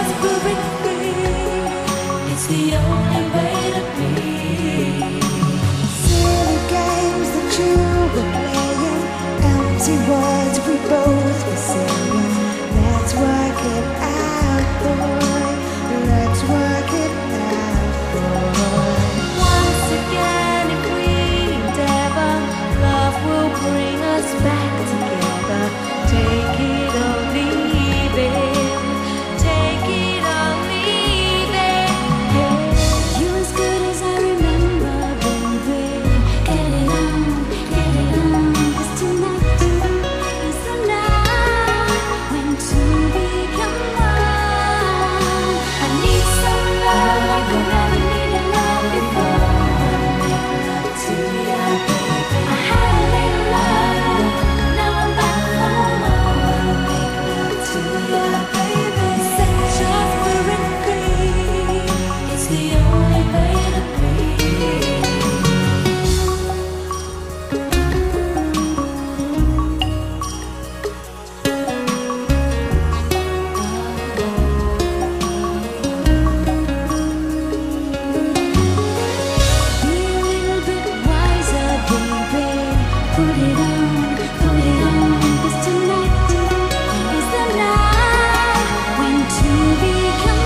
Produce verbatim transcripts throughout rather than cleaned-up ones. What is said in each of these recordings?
just break free. It's the only way to be. Silly games that you were playing, empty words we both were saying. Let's work it out, boy. Let's work it out, boy. Once again, if we endeavor, love will bring us back together. Take it or leave it. Take it or leave it. Yeah. You as good as I remember, baby. Get it on, get it on. 'Cause tonight is the night when two become one. I need some love like I never needed love before. Make love to ya, baby. I had a little love, now I'm back for more. Make love to ya, baby. Set your spirit free. It's the only way to be. Be a little bit wiser, baby. Put it on, put it on. 'Cause tonight is the night when two become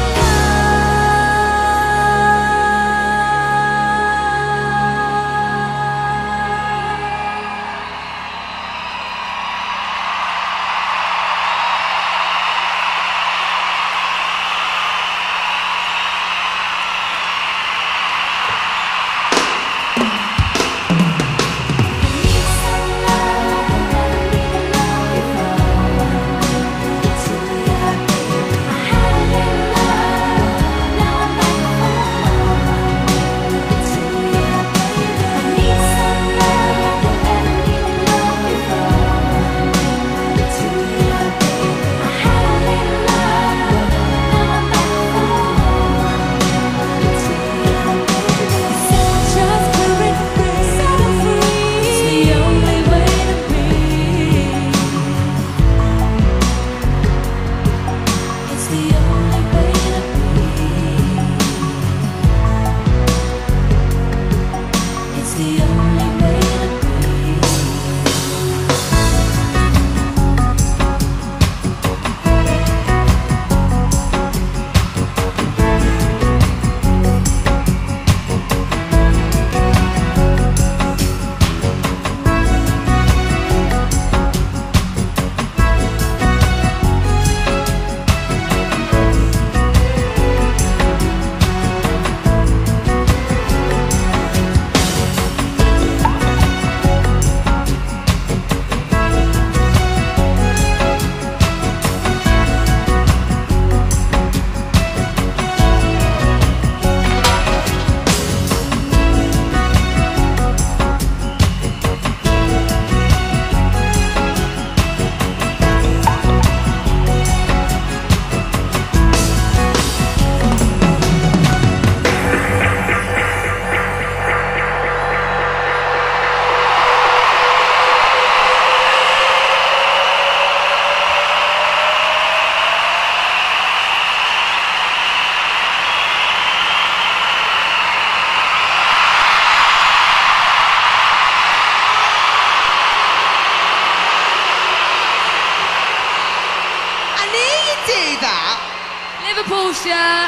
Liverpool shirt.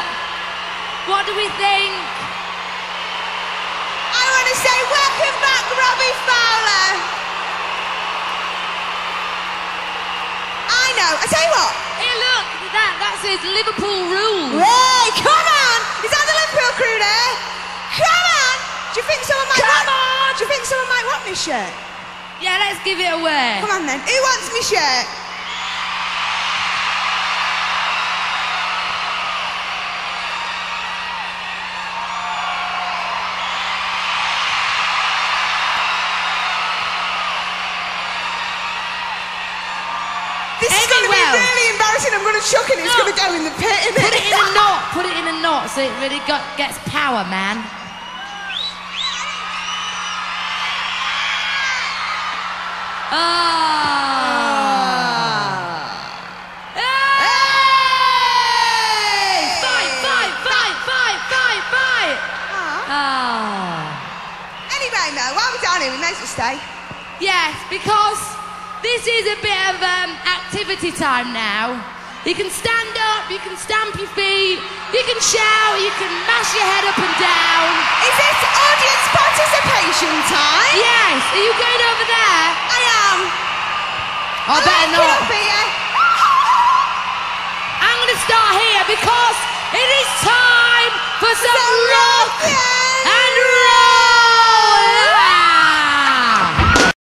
What do we think? I want to say welcome back, Robbie Fowler. I know. I tell you what. Hey, look, that, that says Liverpool rules. Hey, come on! Is that the Liverpool crew there? Come on! Do you think someone might Come want? on! Do you think someone might want my shirt? Yeah, let's give it away. Come on then. Who wants my shirt? This is going to be Anyway. really embarrassing. I'm going to chuck it. It's No. going to go in the pit. Isn't Put it? it in a knot. Put it in a knot so it really got, gets power, man. Ah. Ah. Hey! no. While we're down here, we may as well stay. Yes, because this is a bit of um, activity time now. You can stand up, you can stamp your feet, you can shout, you can mash your head up and down. Is this audience participation time? Yes, are you going over there? I am. I better like not. It up here. I'm going to start here because it is time for some rock. Yeah.